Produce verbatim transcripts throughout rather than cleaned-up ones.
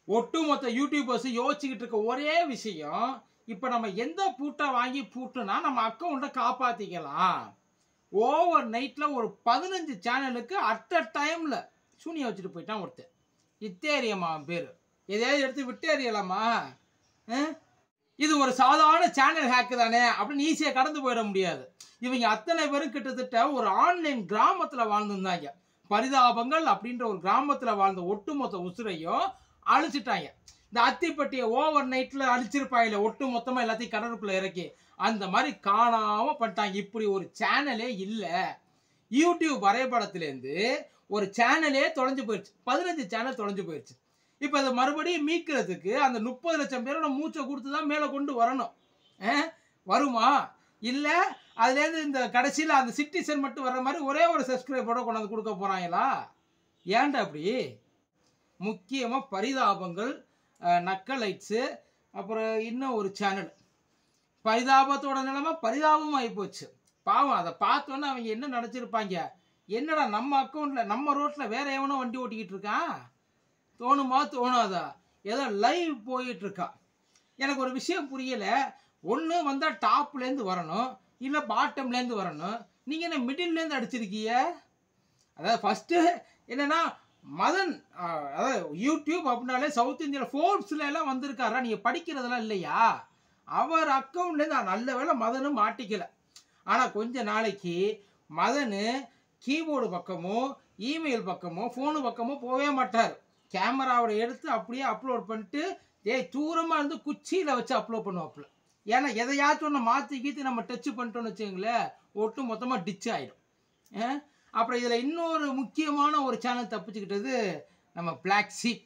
ஒட்டுமொத்த யூடியூபர்ஸ் யோசிச்சுக்கிட்டு இருக்க ஒரே விஷயம், இப்போ நம்ம எந்த பூட்டை வாங்கி பூட்டுனா நம்ம அக்கௌண்ட்டை காப்பாற்றிக்கலாம். ஓவர் நைட்டில் ஒரு பதினஞ்சு சேனலுக்கு அட் அ டைமில் சூனியை வச்சுட்டு போயிட்டான் ஒருத்தர். இத்தேரியம்மா பேர். எதையாவது எடுத்து விட்டேறியலாமா? இது ஒரு சாதாரண சேனல் ஹேக்கு தானே அப்படின்னு ஈஸியாக கடந்து போயிட முடியாது. இவங்க அத்தனை பேரும் கிட்டத்தட்ட ஒரு ஆன்லைன் கிராமத்தில் வாழ்ந்துருந்தாங்க. பரிதாபங்கள் அப்படின்ற ஒரு கிராமத்தில் வாழ்ந்த ஒட்டுமொத்த உசுரையும் அழிச்சிட்டாங்க. இந்த அத்திப்பட்டியை ஓவர் நைட்டில் அழிச்சிருப்பாங்க, ஒட்டு மொத்தமாக எல்லாத்தையும் கடலுக்குள்ளே இறக்கி அந்த மாதிரி காணாமல் பண்ணிட்டாங்க. இப்படி ஒரு சேனலே இல்லை. யூடியூப் வரைபடத்துலேருந்து ஒரு சேனலே தொலைஞ்சு போயிடுச்சு. பதினஞ்சு சேனல் தொலைஞ்சு போயிடுச்சு. இப்போ அதை மறுபடியும் மீட்கிறதுக்கு அந்த முப்பது லட்சம் பேரோட மூச்சை கொடுத்து தான் மேலே கொண்டு வரணும். வருமா? இல்லை அதுலேருந்து இந்த கடைசியில் அந்த சிட்டிசன் மட்டும் வர்ற மாதிரி ஒரே ஒரு சப்ஸ்கிரைபரோட கொண்டாந்து கொடுக்க போகிறாங்களா? ஏன்டா அப்படி? முக்கியமாக பரிதாபங்கள், நக்கலைட்ஸு, அப்புறம் இன்னும் ஒரு சேனல். பரிதாபத்தோட நிலைமை பரிதாபமும் ஆகிப்போச்சு. பாவம், அதை பார்த்தோன்னே அவங்க என்ன நினச்சிருப்பாங்க, என்னடா நம்ம அக்கௌண்ட்டில் நம்ம ரோட்டில் வேற எவனோ வண்டி ஓட்டிக்கிட்டு இருக்கான் தோணுமா தோணாதா? ஏதோ லைவ் போயிட்டுருக்கா. எனக்கு ஒரு விஷயம் புரியலை. ஒன்று வந்தால் டாப்லேருந்து வரணும், இல்லை பாட்டம்லேருந்து வரணும். நீங்கள் என்ன மிடில்லேருந்து அடிச்சிருக்கீங்க? அதாவது ஃபஸ்ட்டு என்னென்னா மதன், அதாவது யூடியூப் அப்படின்னாலே சவுத் இந்தியாவில் ஃபோர்ப்ஸில் எல்லாம் வந்திருக்காரா? நீங்கள் படிக்கிறதெல்லாம் இல்லையா? அவர் அக்கௌண்ட்லேருந்து நல்ல வேலை மதனும் மாட்டிக்கலை. ஆனால் கொஞ்ச நாளைக்கு மதனு கீபோர்டு பக்கமோ இமெயில் பக்கமோ ஃபோனு பக்கமோ போகவே மாட்டார். கேமராவோட எடுத்து அப்படியே அப்லோட் பண்ணிட்டு ஏய் தூரமாக இருந்து குச்சியில் வச்சு அப்லோட் பண்ணுவாப்புல. ஏன்னா எதையாச்சும் ஒன்று மாற்றி கீற்றி நம்ம டச்சு பண்ணிட்டோன்னு வச்சுங்களேன், ஒட்டு மொத்தமாக டிச் ஆகிடும். அப்புறம் இதில் இன்னொரு முக்கியமான ஒரு சேனல் தப்பிச்சுக்கிட்டது நம்ம பிளாக் ஷீப்.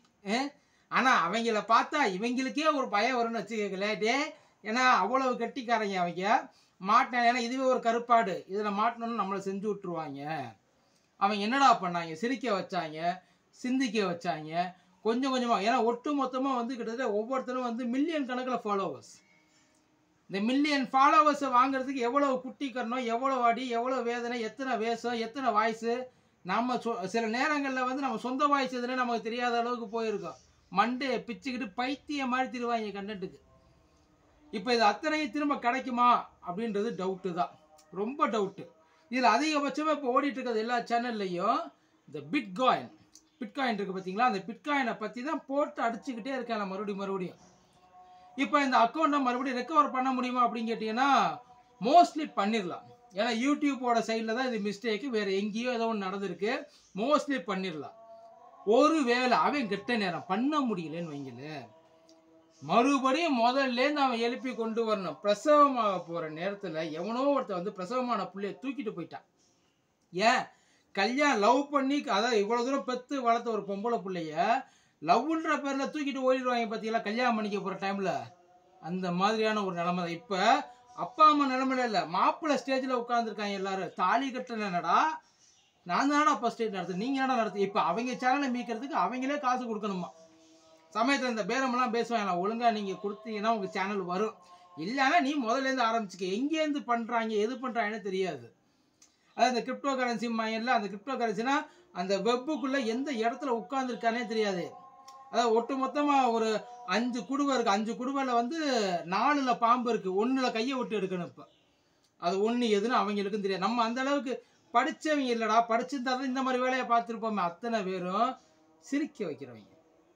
ஆனால் அவங்கள பார்த்தா இவங்களுக்கே ஒரு பயம் வரும்னு வச்சுக்கல. டே ஏன்னா அவ்வளவு கட்டிக்காரங்க அவங்க. மாட்டினா ஏன்னா இதுவே ஒரு கருப்பாடு, இதில் மாட்டினோன்னு நம்மளை செஞ்சு விட்ருவாங்க. அவங்க என்னடா பண்ணாங்க? சிரிக்க வச்சாங்க, சிந்திக்க வச்சாங்க கொஞ்சம் கொஞ்சமாக. ஏன்னா ஒட்டு மொத்தமாக வந்து கிட்டத்தட்ட ஒவ்வொருத்தரும் வந்து மில்லியன் கணக்கில் ஃபாலோவர்ஸ். இந்த மில்லியன் ஃபாலோவர்ஸை வாங்குறதுக்கு எவ்வளோ குட்டிக்கரணம், எவ்வளோ அடி, எவ்வளோ வேதனை, எத்தனை வேஷம், எத்தனை வாய்ஸு. நம்ம சொ சில நேரங்களில் வந்து நம்ம சொந்த வாய்ஸ் எதுனே நமக்கு தெரியாத அளவுக்கு போயிருக்கோம். மண்டே பிச்சுக்கிட்டு பைத்திய மாதிரி திருவாங்க கண்டென்ட்டுக்கு. இப்போ இது அத்தனையும் திரும்ப கிடைக்குமா அப்படின்றது டவுட்டு தான், ரொம்ப டவுட்டு. இதில் அதிகபட்சமாக இப்போ ஓடிட்டு இருக்கிறது எல்லா சேனல்லையும் இந்த பிட்காயின் பிட்காயின் இருக்குது பார்த்தீங்களா? அந்த பிட்காயினை பற்றி தான் போட்டு அடிச்சுக்கிட்டே இருக்காங்க மறுபடியும் மறுபடியும். இப்போ இந்த அக்கௌண்ட்டை மறுபடியும் ரெக்கவர் பண்ண முடியுமா அப்படின்னு கேட்டிங்கன்னா மோஸ்ட்லி பண்ணிடலாம். ஏன்னா யூடியூப்போட சைடில் தான் இது மிஸ்டேக்கு, வேறு எங்கேயோ ஏதோ ஒன்று நடந்திருக்கு. மோஸ்ட்லி பண்ணிடலாம். ஒரு வேளை அவன் கெட்ட நேரம் பண்ண முடியலன்னு வைங்கல, மறுபடியும் முதல்லேருந்து அவன் எழுப்பி கொண்டு வரணும். பிரசவமாக போகிற நேரத்தில் எவனோ ஒருத்தர் வந்து பிரசவமான பிள்ளைய தூக்கிட்டு போயிட்டான். ஏன் கல்யாணம் லவ் பண்ணி, அதாவது இவ்வளோ தூரம் பெற்று வளர்த்த ஒரு பொம்பளை பிள்ளைய லவ்ன்ற பேரில் தூக்கிட்டு ஓடிடுவாங்க பார்த்தீங்களா கல்யாணம் பண்ணிக்க போகிற டைமில். அந்த மாதிரியான ஒரு நிலைமை தான் இப்போ. அப்பா அம்மா நிலைமையில இல்லை, மாப்பிள்ளை ஸ்டேஜில் உட்காந்துருக்காங்க எல்லாரும். தாலி கட்டணும் என்னடா, நான் தானடா அப்போ ஸ்டேஜ் நடத்து, நீங்கள் என்னடா நடத்து. இப்போ அவங்க சேனலை மீட்கிறதுக்கு அவங்களே காசு கொடுக்கணுமா. சமயத்தில் இந்த பேரமெல்லாம் பேசுவாங்க, ஒழுங்காக நீங்கள் கொடுத்தீங்கன்னா உங்கள் சேனல் வரும், இல்லைன்னா நீ முதல்லேருந்து ஆரம்பிச்சுக்க. எங்கேருந்து பண்ணுறாங்க எது பண்ணுறாங்கன்னு தெரியாது. அதாவது இந்த கிரிப்டோ கரன்சி மைண்டில், அந்த கிரிப்டோ கரன்சினா அந்த வெப்புக்குள்ளே எந்த இடத்துல உட்காந்துருக்கானே தெரியாது. அதாவது ஒட்டு மொத்தமாக ஒரு அஞ்சு குடுவை இருக்குது. அஞ்சு குடுவையில் வந்து நாலில் பாம்பு இருக்குது, ஒன்றில் கையை விட்டு எடுக்கணும். இப்போ அது ஒன்று எதுன்னு அவங்களுக்கும் தெரியாது. நம்ம அந்த அளவுக்கு படித்தவங்க இல்லைடா, படிச்சிருந்தாலும் இந்த மாதிரி வேலையை பார்த்துருப்போமே. அத்தனை பேரும் சிரிக்க வைக்கிறவங்க.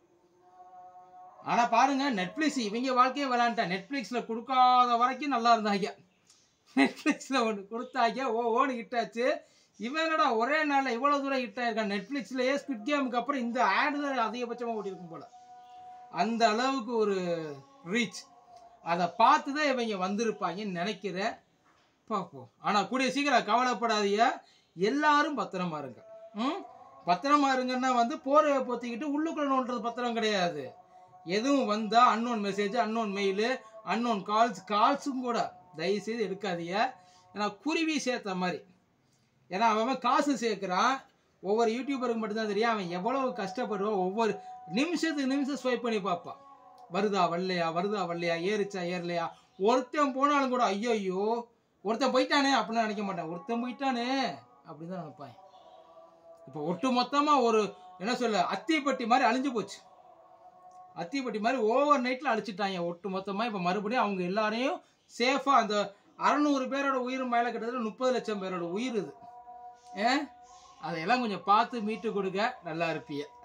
ஆனால் பாருங்கள், நெட்ஃப்ளிக்ஸ் இவங்க வாழ்க்கையே விளையாண்டா. நெட்ஃப்ளிக்ஸில் கொடுக்காத வரைக்கும் நல்லா இருந்தாங்க. நெட்ஃப்ளிக்ஸில் ஒன்று கொடுத்தாங்க, ஓ ஓடு ஹிட்டாச்சு. இவன் என்னடா ஒரே நாளில் இவ்வளோ தூரம் ஹிட் ஆகிருக்கான். நெட்ஃப்ளிக்ஸ்லேயே ஸ்குவிட் கேமுக்கு அப்புறம் இந்த ஆடு தான் அதிகபட்சமாக ஓடி இருக்கும் போல். அந்த அளவுக்கு ஒரு ரீச். அதை பார்த்து தான் இவங்க வந்திருப்பாங்கன்னு நினைக்கிறேன். பார்ப்போம். ஆனால் கூடிய சீக்கிரம் கவலைப்படாதீங்க, எல்லாரும் பத்திரமா இருங்க. ம் பத்திரமா இருங்கன்னா வந்து போரை பொத்திக்கிட்டு உள்ளுக்குள்ள நோண்டுறது பத்திரம் கிடையாது. எதுவும் வந்தால் unknown message, unknown mail, unknown calls கால்ஸும் கூட தயவுசெய்து எடுக்காதீங்க. ஏன்னா குருவி சேர்த்த மாதிரி. ஏன்னா அவன் காசு சேர்க்குறான். ஒவ்வொரு யூடியூபருக்கு மட்டும்தான் தெரியும் அவன் எவ்வளவு கஷ்டப்படுவான். ஒவ்வொரு நிமிஷத்துக்கு நிமிஷம் ஸ்வைப் பண்ணி பார்ப்பான், வருதா வரலையா, வருதா வரலையா, ஏறிச்சா ஏறலையா. ஒருத்தன் போனாலும் கூட ஐயோ ஐயோ ஒருத்தன் போயிட்டானே அப்படின்னு நினைக்க மாட்டான், ஒருத்தன் போயிட்டானே அப்படின்னு தான் நினைப்பான். இப்போ ஒட்டு மொத்தமாக ஒரு என்ன சொல்ல அத்திப்பட்டி மாதிரி அழிஞ்சு போச்சு. அத்திப்பட்டி மாதிரி ஓவர் நைட்டில் அழிச்சிட்டாங்க ஒட்டு மொத்தமாக. இப்போ மறுபடியும் அவங்க எல்லாரையும் சேஃபாக அந்த அறநூறு பேரோட உயிர் மேலே கிட்டத்தட்ட முப்பது லட்சம் பேரோட உயிர் இது. ஏன் அதையெல்லாம் கொஞ்சம் பார்த்து மீட்டு கொடுக்க நல்லா இருப்பீங்க.